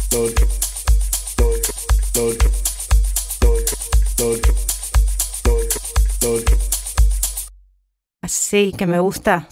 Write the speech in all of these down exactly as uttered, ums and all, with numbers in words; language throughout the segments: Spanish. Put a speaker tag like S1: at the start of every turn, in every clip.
S1: Así que me gusta.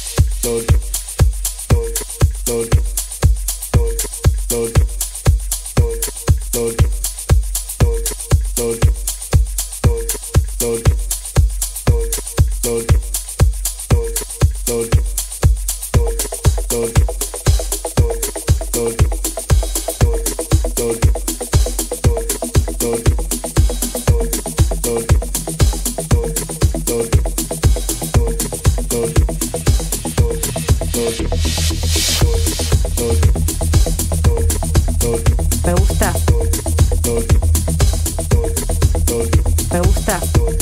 S1: Me gusta. Me gusta.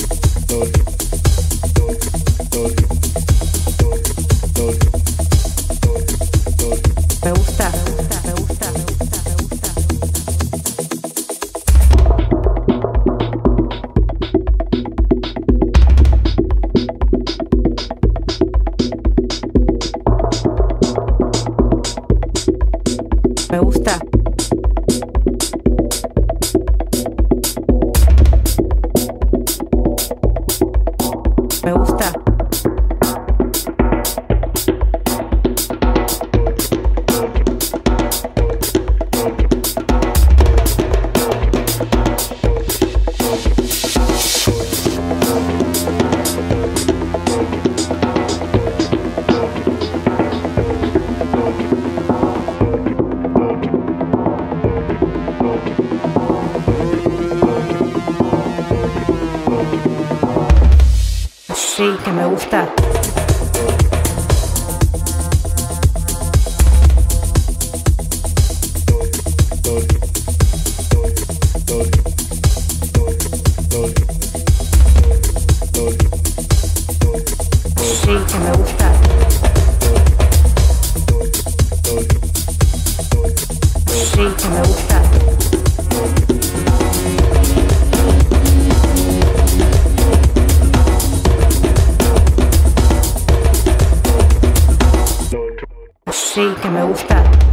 S1: Me gusta, me gusta, me gusta, me gusta, me gusta. Me gusta. Me gusta. Sí, que me gusta. Sí, que me gusta. Sí, que me gusta. Sí, que me gusta.